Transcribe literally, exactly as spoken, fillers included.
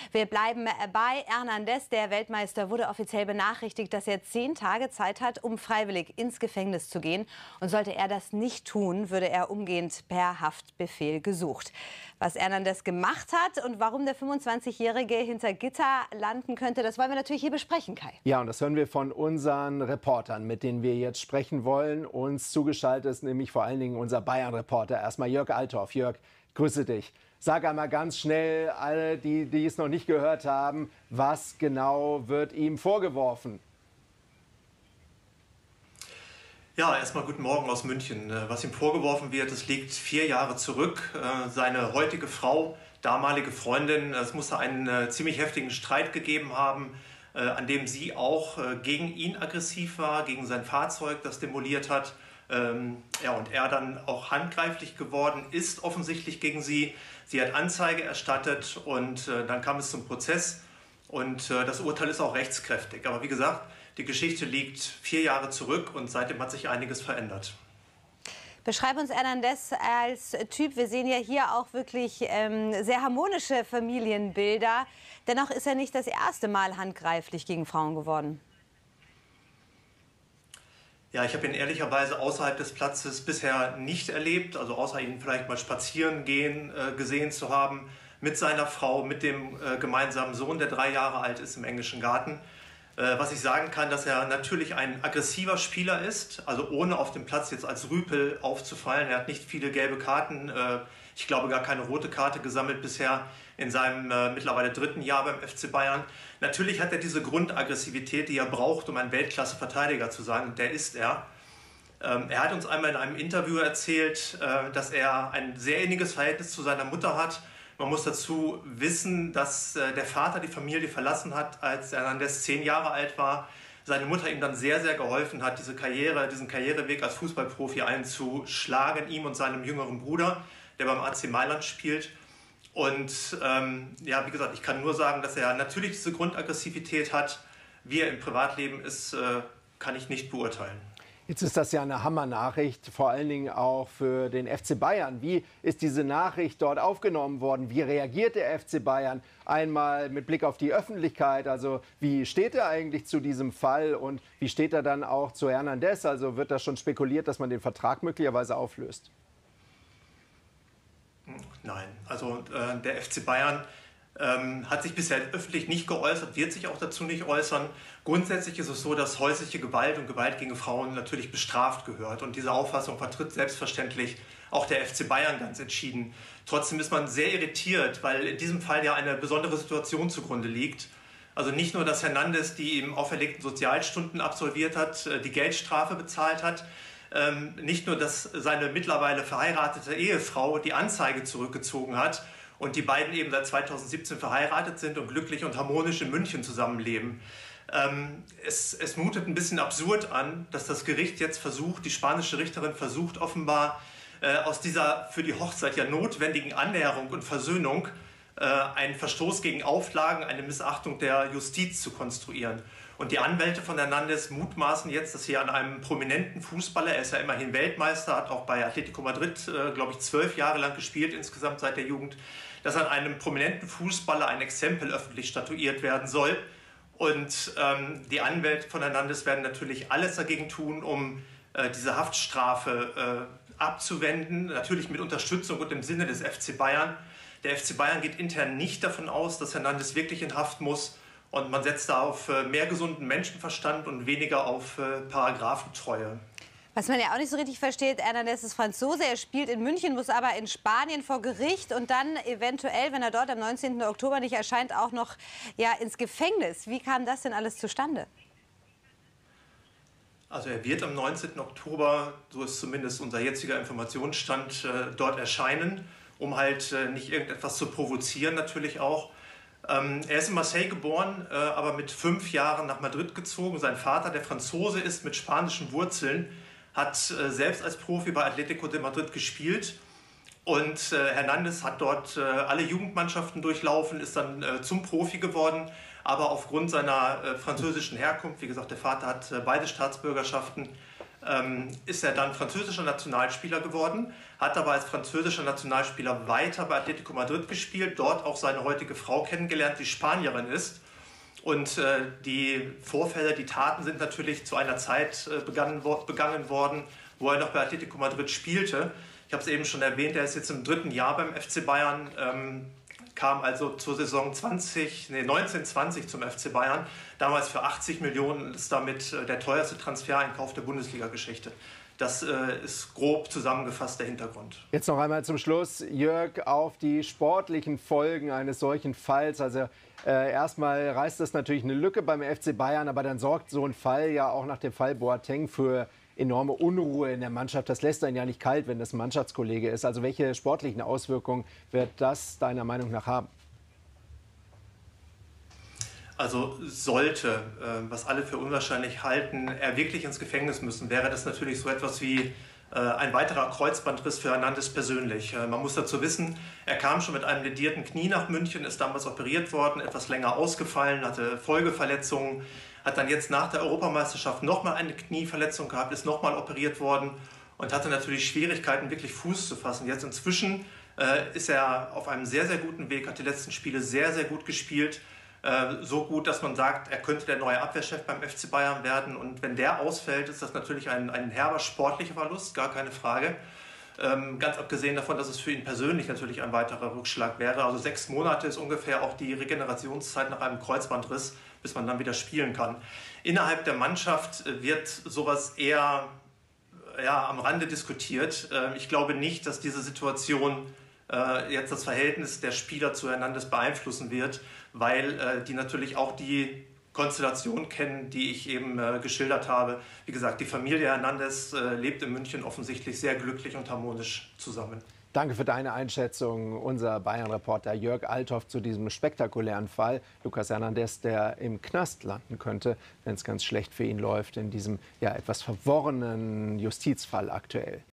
Wir bleiben bei Hernández. Der Weltmeister wurde offiziell benachrichtigt, dass er zehn Tage Zeit hat, um freiwillig ins Gefängnis zu gehen. Und sollte er das nicht tun, würde er umgehend per Haftbefehl gesucht. Was Hernández gemacht hat und warum der fünfundzwanzigjährige hinter Gitter landen könnte, das wollen wir natürlich hier besprechen, Kai. Ja, und das hören wir von unseren Reportern, mit denen wir jetzt sprechen wollen. Uns zugeschaltet ist nämlich vor allen Dingen unser Bayern-Reporter. Erstmal Jörg Althoff. Jörg, grüße dich. Sag einmal ganz schnell, alle, die, die es noch nicht gehört haben, was genau wird ihm vorgeworfen? Ja, erstmal guten Morgen aus München. Was ihm vorgeworfen wird, das liegt vier Jahre zurück. Seine heutige Frau, damalige Freundin, es musste einen ziemlich heftigen Streit gegeben haben, an dem sie auch gegen ihn aggressiv war, gegen sein Fahrzeug, das demoliert hat. Ja, und er dann auch handgreiflich geworden ist, offensichtlich gegen sie. Sie hat Anzeige erstattet und äh, dann kam es zum Prozess und äh, das Urteil ist auch rechtskräftig. Aber wie gesagt, die Geschichte liegt vier Jahre zurück und seitdem hat sich einiges verändert. Beschreib uns Hernández als Typ. Wir sehen ja hier auch wirklich ähm, sehr harmonische Familienbilder. Dennoch ist er nicht das erste Mal handgreiflich gegen Frauen geworden. Ja, ich habe ihn ehrlicherweise außerhalb des Platzes bisher nicht erlebt, also außer ihn vielleicht mal spazieren gehen äh, gesehen zu haben mit seiner Frau, mit dem äh, gemeinsamen Sohn, der drei Jahre alt ist im englischen Garten. Äh, was ich sagen kann, dass er natürlich ein aggressiver Spieler ist, also ohne auf dem Platz jetzt als Rüpel aufzufallen. Er hat nicht viele gelbe Karten, äh, ich glaube gar keine rote Karte gesammelt bisher in seinem äh, mittlerweile dritten Jahr beim F C Bayern. Natürlich hat er diese Grundaggressivität, die er braucht, um ein Weltklasse-Verteidiger zu sein, und der ist er. Ähm, er hat uns einmal in einem Interview erzählt, äh, dass er ein sehr inniges Verhältnis zu seiner Mutter hat. Man muss dazu wissen, dass äh, der Vater die Familie verlassen hat, als Hernández zehn Jahre alt war. Seine Mutter ihm dann sehr, sehr geholfen hat, diese Karriere, diesen Karriereweg als Fußballprofi einzuschlagen, ihm und seinem jüngeren Bruder, der beim A C Mailand spielt. Und ähm, ja, wie gesagt, ich kann nur sagen, dass er natürlich diese Grundaggressivität hat. Wie er im Privatleben ist, äh, kann ich nicht beurteilen. Jetzt ist das ja eine Hammer-Nachricht, vor allen Dingen auch für den F C Bayern. Wie ist diese Nachricht dort aufgenommen worden? Wie reagiert der F C Bayern? Einmal mit Blick auf die Öffentlichkeit, also wie steht er eigentlich zu diesem Fall und wie steht er dann auch zu Hernández? Also wird da schon spekuliert, dass man den Vertrag möglicherweise auflöst? Nein, also äh, der F C Bayern ähm, hat sich bisher öffentlich nicht geäußert, wird sich auch dazu nicht äußern. Grundsätzlich ist es so, dass häusliche Gewalt und Gewalt gegen Frauen natürlich bestraft gehört. Und diese Auffassung vertritt selbstverständlich auch der F C Bayern ganz entschieden. Trotzdem ist man sehr irritiert, weil in diesem Fall ja eine besondere Situation zugrunde liegt. Also nicht nur, dass Hernández die ihm auferlegten Sozialstunden absolviert hat, die Geldstrafe bezahlt hat, Ähm, nicht nur, dass seine mittlerweile verheiratete Ehefrau die Anzeige zurückgezogen hat und die beiden eben seit zweitausendsiebzehn verheiratet sind und glücklich und harmonisch in München zusammenleben. Ähm, es, es mutet ein bisschen absurd an, dass das Gericht jetzt versucht, die spanische Richterin versucht offenbar äh, aus dieser für die Hochzeit ja notwendigen Annäherung und Versöhnung äh, einen Verstoß gegen Auflagen, eine Missachtung der Justiz zu konstruieren. Und die Anwälte von Hernández mutmaßen jetzt, dass hier an einem prominenten Fußballer, er ist ja immerhin Weltmeister, hat auch bei Atletico Madrid, äh, glaube ich, zwölf Jahre lang gespielt, insgesamt seit der Jugend, dass an einem prominenten Fußballer ein Exempel öffentlich statuiert werden soll. Und ähm, die Anwälte von Hernández werden natürlich alles dagegen tun, um äh, diese Haftstrafe äh, abzuwenden, natürlich mit Unterstützung und im Sinne des F C Bayern. Der F C Bayern geht intern nicht davon aus, dass Hernández wirklich in Haft muss. Und man setzt da auf mehr gesunden Menschenverstand und weniger auf Paragraphentreue. Was man ja auch nicht so richtig versteht, Hernández ist Franzose, er spielt in München, muss aber in Spanien vor Gericht und dann eventuell, wenn er dort am neunzehnten Oktober nicht erscheint, auch noch ja, ins Gefängnis. Wie kam das denn alles zustande? Also er wird am neunzehnten Oktober, so ist zumindest unser jetziger Informationsstand, äh, dort erscheinen, um halt äh, nicht irgendetwas zu provozieren natürlich auch. Ähm, er ist in Marseille geboren, äh, aber mit fünf Jahren nach Madrid gezogen. Sein Vater, der Franzose ist mit spanischen Wurzeln, hat äh, selbst als Profi bei Atletico de Madrid gespielt. Und äh, Hernández hat dort äh, alle Jugendmannschaften durchlaufen, ist dann äh, zum Profi geworden. Aber aufgrund seiner äh, französischen Herkunft, wie gesagt, der Vater hat äh, beide Staatsbürgerschaften, ähm, ist er dann französischer Nationalspieler geworden, hat aber als französischer Nationalspieler weiter bei Atletico Madrid gespielt, dort auch seine heutige Frau kennengelernt, die Spanierin ist. Und äh, die Vorfälle, die Taten sind natürlich zu einer Zeit äh, begangen, wo, begangen worden, wo er noch bei Atletico Madrid spielte. Ich habe es eben schon erwähnt, er ist jetzt im dritten Jahr beim F C Bayern, ähm, kam also zur Saison zwanzig, nee, neunzehn zwanzig zum F C Bayern, damals für achtzig Millionen, ist damit äh, der teuerste Transfereinkauf der Bundesliga-Geschichte. Das äh, ist grob zusammengefasst der Hintergrund. Jetzt noch einmal zum Schluss, Jörg, auf die sportlichen Folgen eines solchen Falls. Also äh, erstmal reißt das natürlich eine Lücke beim F C Bayern, aber dann sorgt so ein Fall ja auch nach dem Fall Boateng für enorme Unruhe in der Mannschaft. Das lässt einen ja nicht kalt, wenn das ein Mannschaftskollege ist. Also welche sportlichen Auswirkungen wird das deiner Meinung nach haben? Also sollte, äh, was alle für unwahrscheinlich halten, er wirklich ins Gefängnis müssen, wäre das natürlich so etwas wie äh, ein weiterer Kreuzbandriss für Hernandez persönlich. Äh, man muss dazu wissen, er kam schon mit einem ledierten Knie nach München, ist damals operiert worden, etwas länger ausgefallen, hatte Folgeverletzungen, hat dann jetzt nach der Europameisterschaft nochmal eine Knieverletzung gehabt, ist nochmal operiert worden und hatte natürlich Schwierigkeiten, wirklich Fuß zu fassen. Jetzt inzwischen äh, ist er auf einem sehr, sehr guten Weg, hat die letzten Spiele sehr, sehr gut gespielt. So gut, dass man sagt, er könnte der neue Abwehrchef beim F C Bayern werden. Und wenn der ausfällt, ist das natürlich ein, ein herber sportlicher Verlust, gar keine Frage. Ähm, ganz abgesehen davon, dass es für ihn persönlich natürlich ein weiterer Rückschlag wäre. Also sechs Monate ist ungefähr auch die Regenerationszeit nach einem Kreuzbandriss, bis man dann wieder spielen kann. Innerhalb der Mannschaft wird sowas eher ja, am Rande diskutiert. Ähm, ich glaube nicht, dass diese Situation jetzt das Verhältnis der Spieler zu Hernandez beeinflussen wird, weil äh, die natürlich auch die Konstellation kennen, die ich eben äh, geschildert habe. Wie gesagt, die Familie Hernandez äh, lebt in München offensichtlich sehr glücklich und harmonisch zusammen. Danke für deine Einschätzung, unser Bayern-Reporter Jörg Althoff zu diesem spektakulären Fall. Lucas Hernandez, der im Knast landen könnte, wenn es ganz schlecht für ihn läuft, in diesem ja etwas verworrenen Justizfall aktuell.